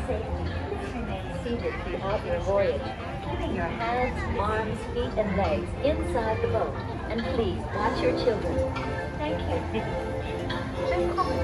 safety, please remain seated throughout your voyage, keeping your hands, arms, feet, and legs inside the boat. And please watch your children. Thank you. Willkommen.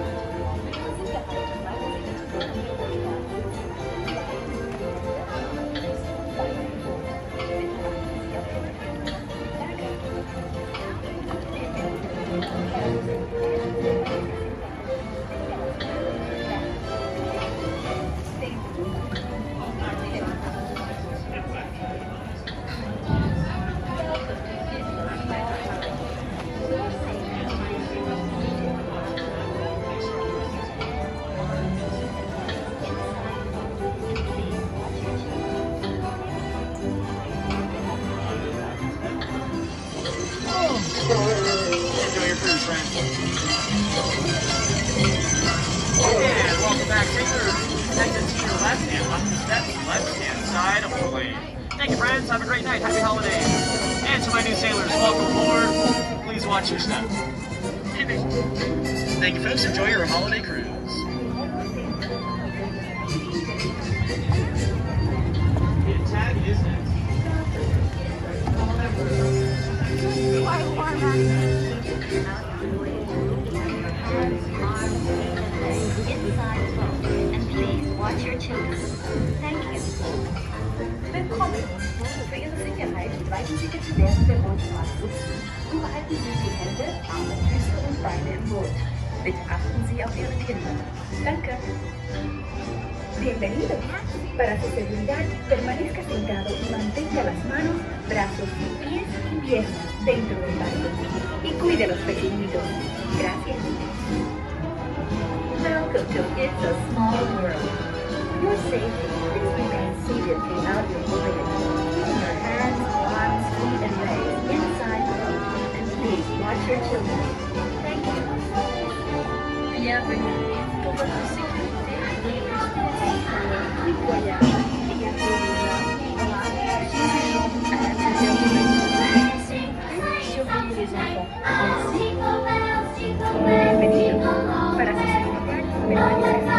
Enjoy your cruise, friends. And welcome back, sailors. Connected to your left and up the steps, left-hand side only. Thank you, friends. Have a great night. Happy holidays. And to my new sailors, welcome aboard. Please watch your step. Thank you, folks. Enjoy your holiday cruise. The tag is next. Watch your children. Thank you. Willkommen. Für Ihre Sicherheit bleiben Sie bitte während der Bootfahrt sitzen und behalten Sie die Hände, Arme, Füße und Beine im Boot. Bitte achten Sie auf Ihre Kinder. Danke. Bienvenido. Para su seguridad, permanezca sentado y mantenga las manos, brazos, pies y piernas dentro del barco. Y cuide a los pequeñitos. Gracias. Welcome to It's a Small World. For your safety, please remain seated throughout your voyage, keeping your hands, arms, feet, and legs inside the boat. And please watch your children. Thank you. Bienvenue. Pour votre sécurité, veuillez respecter le voyage et garder les mains, bras, surveillons à l'intérieur du bateau. Surveillez les enfants. Bienvenido. Para su seguridad, permanezca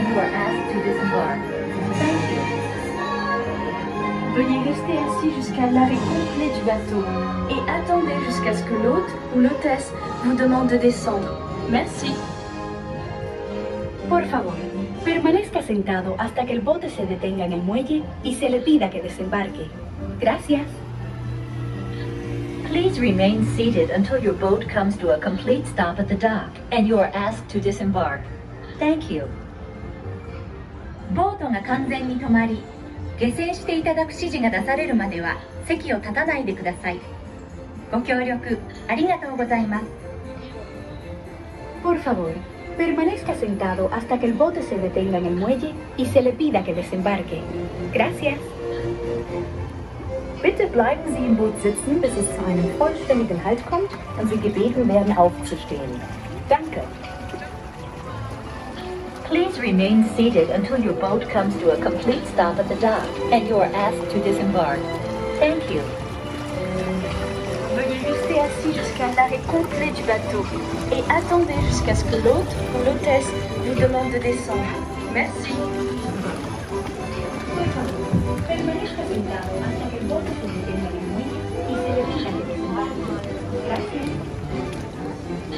and you are asked to disembark. Thank you. Veuillez rester assis jusqu'à l'arrêt complet du bateau et attendez jusqu'à ce que l'hôte ou l'hôtesse vous demande de descendre. Merci. Por favor, permanezca sentado hasta que el bote se detenga en el muelle y se le pida que desembarque. Gracias. Please remain seated until your boat comes to a complete stop at the dock and you are asked to disembark. Thank you. ボートが完全に止まり、下船していただく指示が出されるまでは席を立たないでください。ご協力ありがとうございます。Por favor, permanezca sentado hasta que el bote se detenga en el muelle y se le pida que desembarque. Gracias. Bitte bleiben Sie im Boot sitzen, bis es zu einem vollständigen Halt kommt und Sie gebeten werden, aufzustehen. Danke. Please remain seated until your boat comes to a complete stop at the dock and you are asked to disembark. Thank you. Veuillez rester assis jusqu'à l'arrêt complet du bateau et attendez jusqu'à ce que l'hôte ou l'hôtesse vous demande de descendre. Merci. Permanezca sentado hasta que el bote se detenga en el muelle y se le pida que desembarque. Gracias.